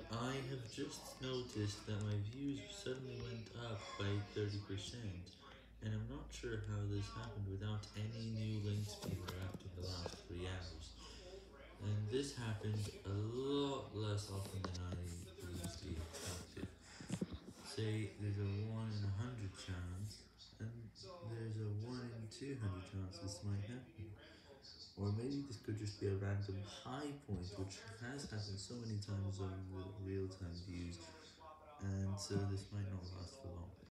I have just noticed that my views suddenly went up by 30%, and I'm not sure how this happened without any new links being wrapped in the last 3 hours. And this happened a lot less often than I previously expected. Say there's a 1 in 100 chance, and there's a 1 in 200 chance this might happen. Or maybe this could just be a random high point, which has happened so many times on the real-time views, and so this might not last for long.